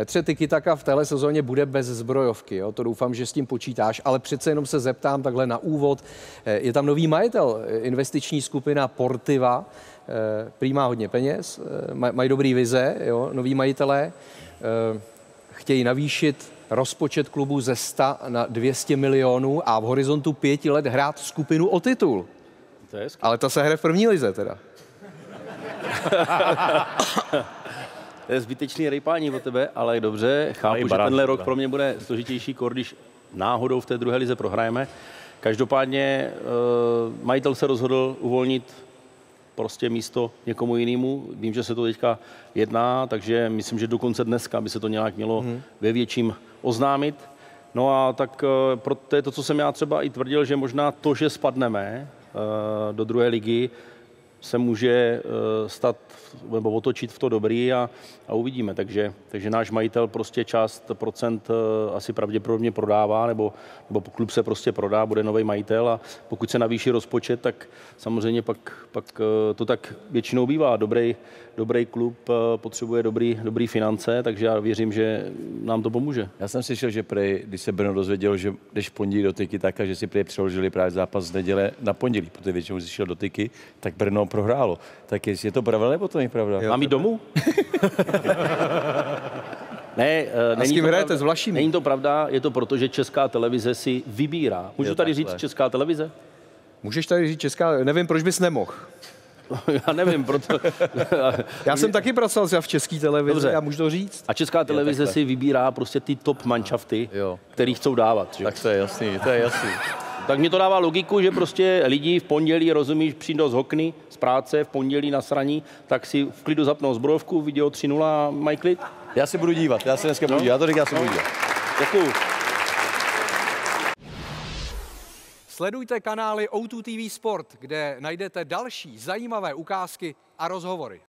Petře, tiki-taka v téhle sezóně bude bez zbrojovky, jo? To doufám, že s tím počítáš, ale přece jenom se zeptám takhle na úvod. Je tam nový majitel, investiční skupina Portiva, prý má hodně peněz, mají dobrý vize, jo? Noví majitelé, chtějí navýšit rozpočet klubu ze 100 na 200 milionů a v horizontu 5 let hrát skupinu o titul. Ale ta se hraje v první lize teda. To je zbytečný rejpání od tebe, ale dobře, chápu, že tenhle rok pro mě bude složitější, když náhodou v té druhé lize prohrajeme. Každopádně majitel se rozhodl uvolnit prostě místo někomu jinému. Vím, že se to teďka jedná, takže myslím, že dokonce dneska by se to nějak mělo ve větším oznámit. No a tak to je to, co jsem já třeba i tvrdil, že možná to, že spadneme do druhé ligy, se může stát nebo otočit v to dobrý a uvidíme. Takže náš majitel prostě část procent asi pravděpodobně prodává, nebo klub se prostě prodá, bude nový majitel a pokud se navýší rozpočet, tak samozřejmě pak to tak většinou bývá. Dobrý klub potřebuje dobrý finance, takže já věřím, že nám to pomůže. Já jsem slyšel, že když se Brno dozvěděl, že jdeš v pondělí do Tyky, tak že si přeložili právě zápas z neděle na pondělí, protože většinou jsi šel do Tyky, tak Brno prohrálo. Tak je to pravda, nebo to není pravda? Mám jít domů? Ne, není to pravda, je to proto, že Česká televize si vybírá. Můžu tady říct Česká televize? Můžeš tady říct Česká, nevím, proč bys nemohl. Já nevím, proto... Já jsem taky pracoval v České televizi, já můžu to říct. A Česká televize si vybírá prostě ty top manšafty, který chcou dávat. Že? Tak to je jasný, to je jasný. Tak mi to dává logiku, že prostě lidi v pondělí, rozumíš, přijdou z hokny, z práce, v pondělí na sraní, tak si v klidu zapnou zbrojovku, video 3:0 a mají klid. Já se budu dívat, já se dneska budu dívat, já to říkám, já se budu dívat. Děkuju. Sledujte kanály O2 TV Sport, kde najdete další zajímavé ukázky a rozhovory.